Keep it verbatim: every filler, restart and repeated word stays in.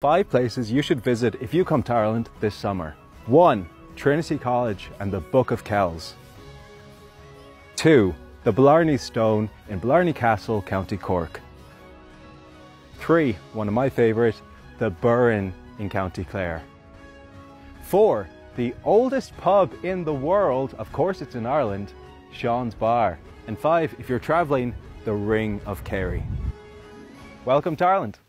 Five places you should visit if you come to Ireland this summer. One. Trinity College and the Book of Kells. Two. The Blarney Stone in Blarney Castle, County Cork. Three. One of my favourite, the Burren in County Clare. Four. The oldest pub in the world, of course it's in Ireland, Sean's Bar. And five. If you're travelling, the Ring of Kerry. Welcome to Ireland.